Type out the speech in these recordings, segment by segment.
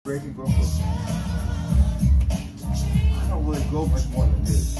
breaking growth. I don't really go much more than this.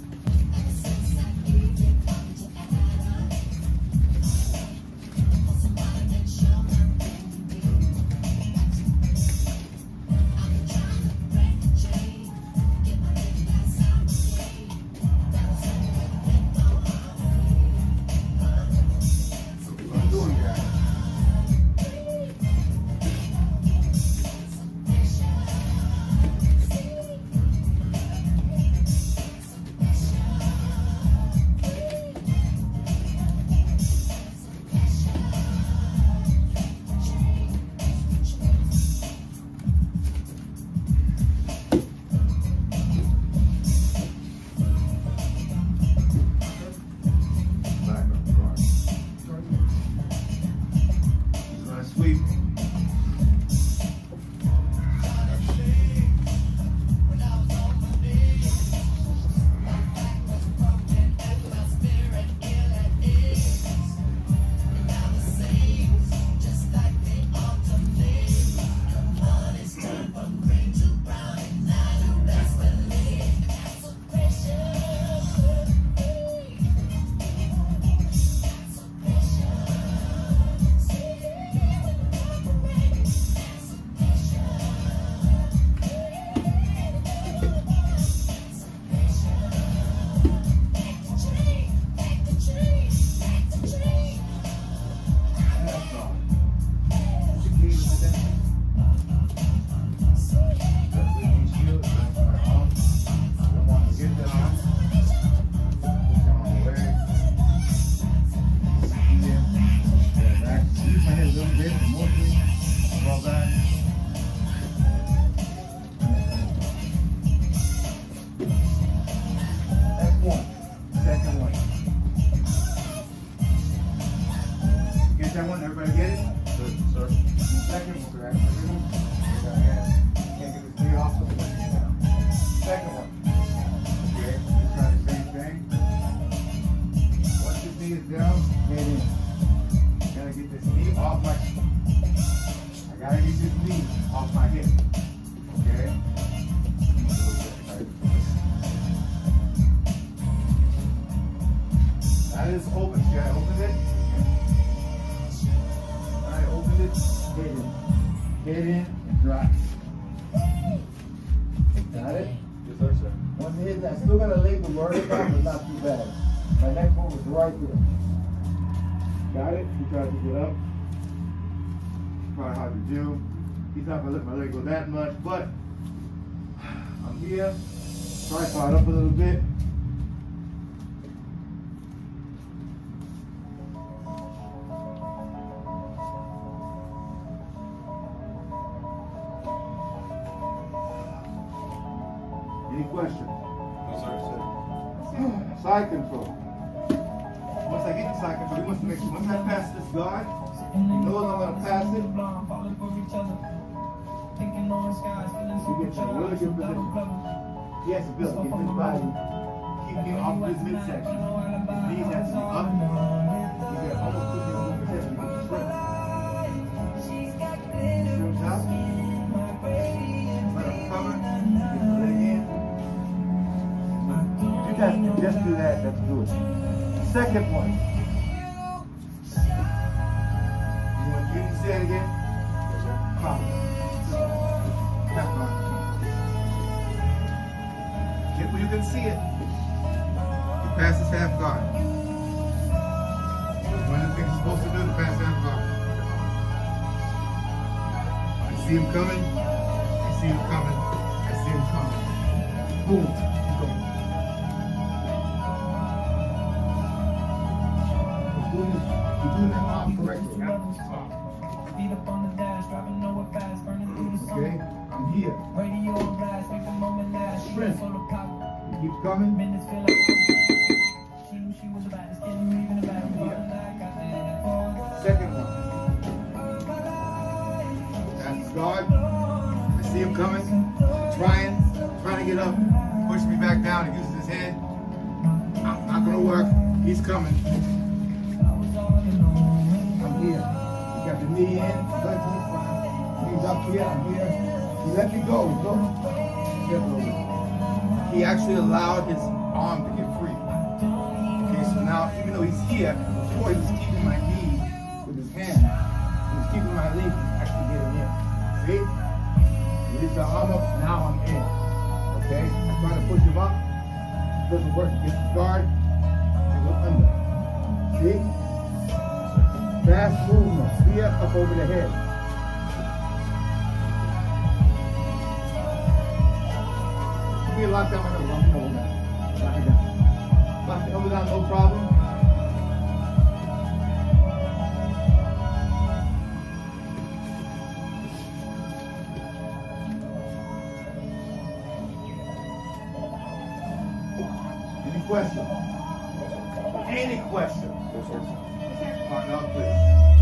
He's not gonna let my leg go that much, but I'm here. Tripod up a little bit. Any questions? No, sir. Side control. Once I get the side control, we must make sure once I pass this guard, he knows I'm gonna pass it. You get to a really good position. He has to build, get his body, keep me off this midsection. His knees have to be up. You can almost put your over his head, you can shrimp. Shrimps out. Let him cover, get the leg in. You guys can just do that, that's good. Second one. You want to say it again? Yes, sir. Come. Get where you can see it. He passes half guard. One of the things you're supposed to do is pass half guard. I see him coming. I see him coming. I see him coming. Boom. Keep going. You're doing that arm correctly. Okay, I'm here. Sprint. You keep coming. Second one. That's the guard. I see him coming. Trying to get up. Push me back down. He uses his head. Not gonna work. He's coming. I'm here. You got the knee in. Knees up here. I'm here. He's Let me go. Go. He actually allowed his arm to get free. Okay, so now, even though he's here, before he was keeping my knee with his hand, he was keeping my leg, actually getting in. See? Release the arm up, now I'm in. Okay? I'm trying to push him up. Doesn't work. Get the guard, and go under. See? Fast movement. Spear up over the head. Be locked down, lock it over down. Lock it down. Lock it over down, no problem. Any questions? Any questions? Yes, sir. No, please.